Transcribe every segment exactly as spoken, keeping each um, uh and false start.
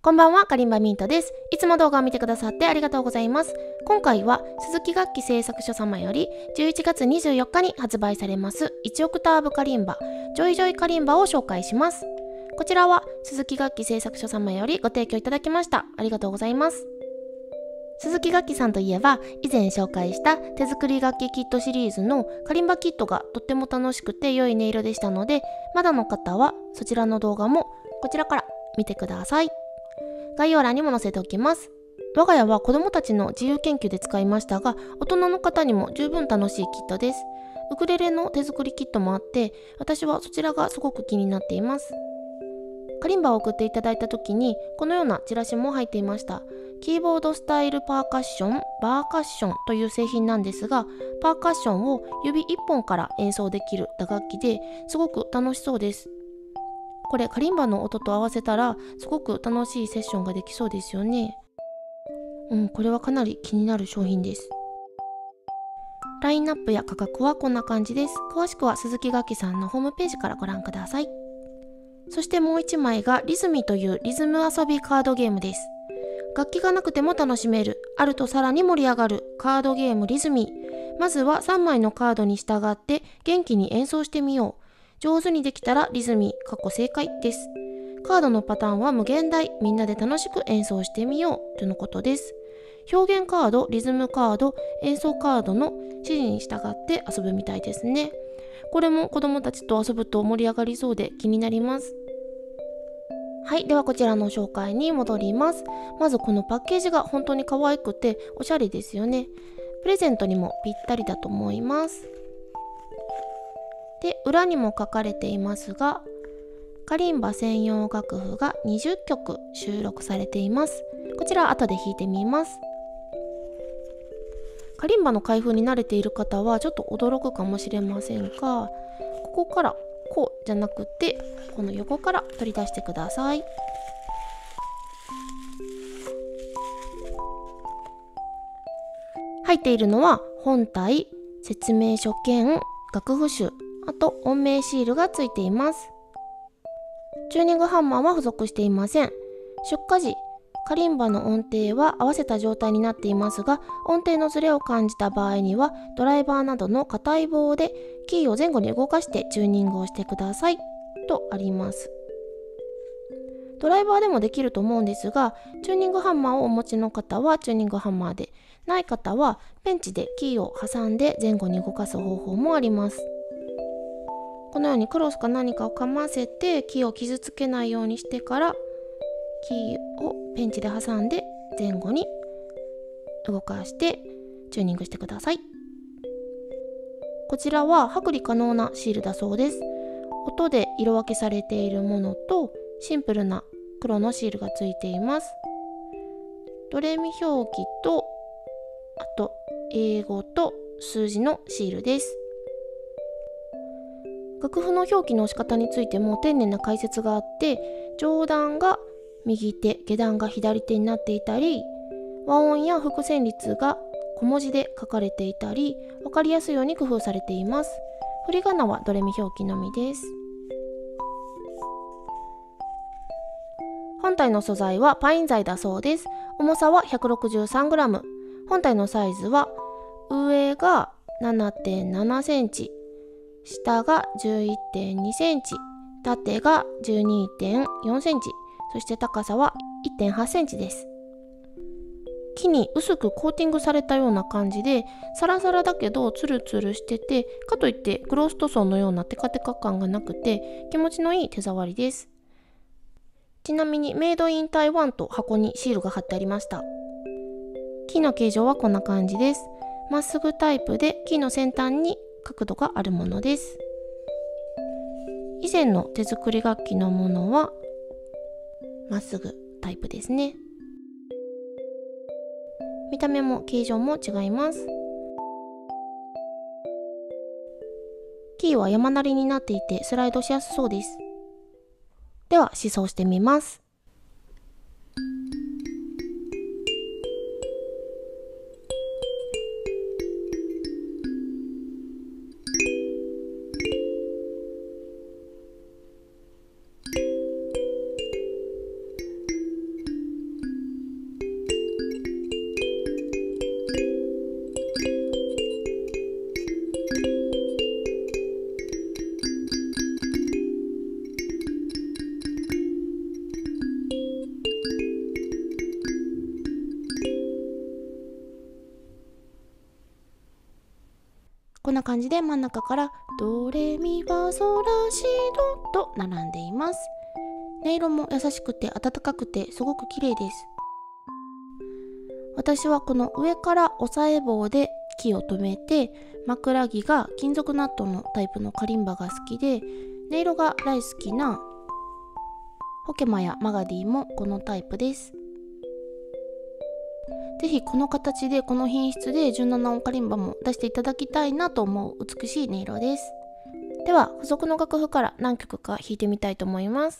こんばんは、カリンバミントです。いつも動画を見てくださってありがとうございます。今回は鈴木楽器製作所様よりじゅういちがつにじゅうよっかに発売されますいちオクターブカリンバ、ジョイジョイカリンバを紹介します。こちらは鈴木楽器製作所様よりご提供いただきました。ありがとうございます。鈴木楽器さんといえば、以前紹介した手作り楽器キットシリーズのカリンバキットがとっても楽しくて良い音色でしたので、まだの方はそちらの動画もこちらから見てください。概要欄にも載せておきます。我が家は子供たちの自由研究で使いましたが、大人の方にも十分楽しいキットです。ウクレレの手作りキットもあって、私はそちらがすごく気になっています。カリンバを送っていただいた時に、このようなチラシも入っていました。キーボードスタイルパーカッション、バーカッションという製品なんですが、パーカッションを指いっぽんから演奏できる打楽器ですごく楽しそうです。これカリンバの音と合わせたらすごく楽しいセッションができそうですよね。うん、これはかなり気になる商品です。ラインナップや価格はこんな感じです。詳しくは鈴木楽器さんのホームページからご覧ください。そしてもういちまいがリズミというリズム遊びカードゲームです。楽器がなくても楽しめる、あるとさらに盛り上がるカードゲームリズミ。まずはさんまいのカードに従って元気に演奏してみよう。上手にできたらリズミ、過去正解です。カードのパターンは無限大、みんなで楽しく演奏してみようとのことです。表現カード、リズムカード、演奏カードの指示に従って遊ぶみたいですね。これも子供たちと遊ぶと盛り上がりそうで気になります。はい、ではこちらの紹介に戻ります。まずこのパッケージが本当に可愛くておしゃれですよね。プレゼントにもぴったりだと思います。で、裏にも書かれていますが、カリンバ専用楽譜がにじゅっきょく収録されています。こちら後で弾いてみます。カリンバの開封に慣れている方はちょっと驚くかもしれませんが、ここからこうじゃなくて、この横から取り出してください。入っているのは本体、説明書兼楽譜集、あと音名シールがついています。チューニングハンマーは付属していません。出荷時、カリンバの音程は合わせた状態になっていますが、音程のズレを感じた場合にはドライバーなどの硬い棒でキーを前後に動かしてチューニングをしてくださいとあります。ドライバーでもできると思うんですが、チューニングハンマーをお持ちの方はチューニングハンマーで、ない方はペンチでキーを挟んで前後に動かす方法もあります。このようにクロスか何かをかませてキーを傷つけないようにしてから、キーをペンチで挟んで前後に動かしてチューニングしてください。こちらは剥離可能なシールだそうです。音で色分けされているものとシンプルな黒のシールがついています。ドレミ表記と、あと英語と数字のシールです。楽譜の表記の仕方についても丁寧な解説があって、上段が右手、下段が左手になっていたり、和音や複線率が小文字で書かれていたり、分かりやすいように工夫されています。振り仮名はドレミ表記のみです。本体の素材はパイン材だそうです。重さは ひゃくろくじゅうさんグラム。本体のサイズは上が ななてんななセンチ、下が じゅういってんにセンチ、縦が じゅうにてんよんセンチ、そして高さは いってんはちセンチです。木に薄くコーティングされたような感じで、サラサラだけどツルツルしてて、かといってクロス塗装のようなテカテカ感がなくて気持ちのいい手触りです。ちなみにメイドイン台湾と箱にシールが貼ってありました。木の形状はこんな感じです。まっすぐタイプで木の先端に角度があるものです。以前の手作り楽器のものはまっすぐタイプですね。見た目も形状も違います。キーは山なりになっていてスライドしやすそうです。では試奏してみます。 こんな感じで真ん中からドレミファソラシドと並んでいます。音色も優しくて温かくてすごく綺麗です。私はこの上から押さえ棒で木を留めて、枕木が金属ナットのタイプのカリンバが好きで、音色が大好きなホケマやマガディもこのタイプです。ぜひこの形でこの品質でじゅうなな音カリンバも出していただきたいなと思う美しい音色です。では付属の楽譜から何曲か弾いてみたいと思います。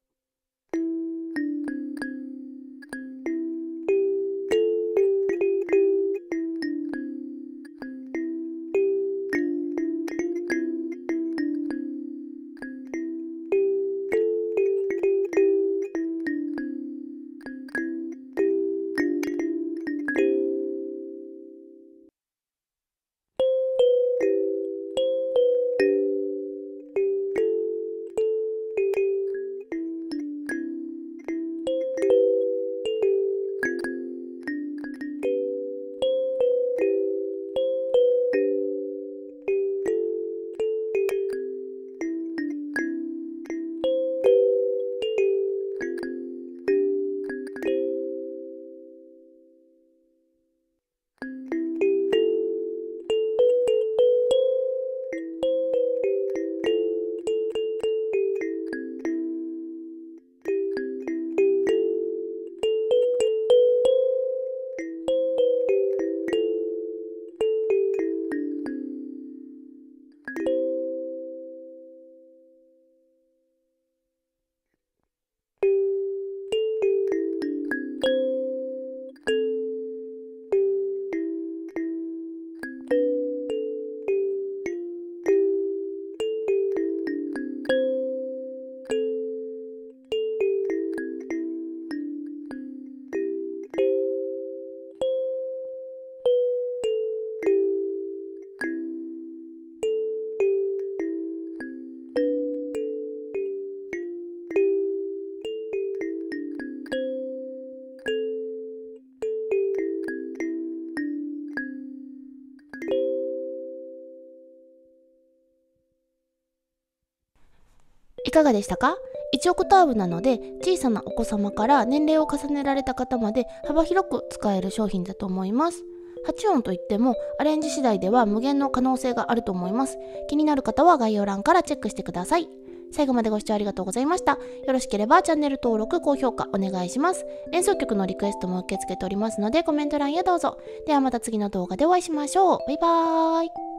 いかがでしたか？いちオクターブなので小さなお子様から年齢を重ねられた方まで幅広く使える商品だと思います。はち音といってもアレンジ次第では無限の可能性があると思います。気になる方は概要欄からチェックしてください。最後までご視聴ありがとうございました。よろしければチャンネル登録、高評価お願いします。演奏曲のリクエストも受け付けておりますのでコメント欄へどうぞ。ではまた次の動画でお会いしましょう。バイバーイ。